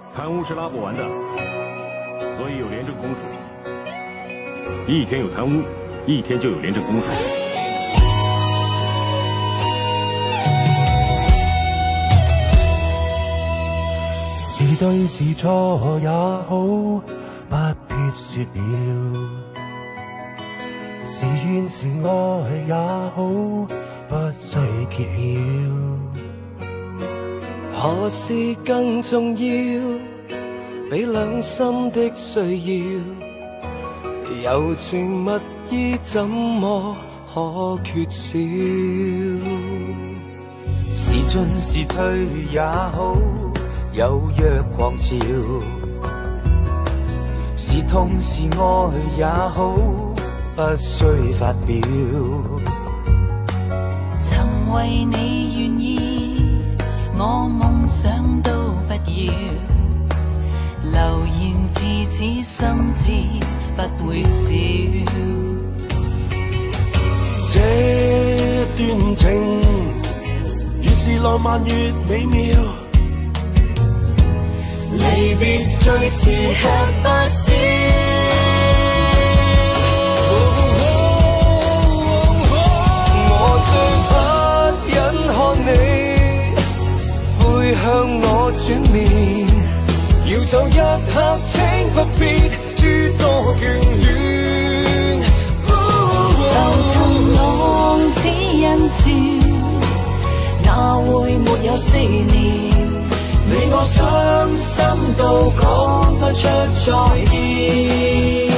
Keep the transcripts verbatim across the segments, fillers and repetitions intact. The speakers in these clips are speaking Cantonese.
贪污是拉不完的，所以有廉政公署。一天有贪污，一天就有廉政公署。 是對是錯也好，不必說了。是怨是愛也好，不需揭曉。何事更重要？比兩心的需要，柔情蜜意怎麼可缺少？是進是退也好，有若狂潮。是痛是愛也好，不需發表。 曾為你願意，我夢想都不要。流言自此心知不會少。 這段情越是浪漫越美妙，離別最是吃不消。我最不忍看你背向我轉面，要走一刻請不必諸多眷戀。 浮沉浪似人潮，哪會沒有思念？ 你我傷心到講不出再見。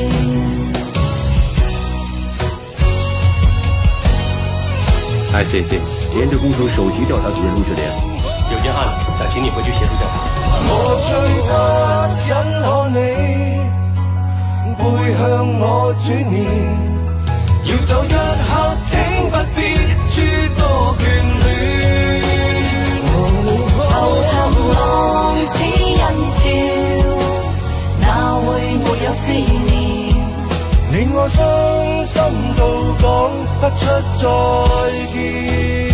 哎，谢谢，廉政公署首席调查主任陆志廉， 有件案子想请你回去协助调查。 我最不忍看你背向我轉面，要走一刻請不必諸多眷戀。 浮沉浪似人潮，哪會沒有思念？ 令我傷心到講不出再見。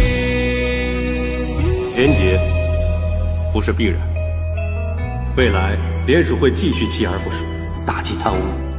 廉洁不是必然，未来廉署会继续锲而不舍，打击贪污。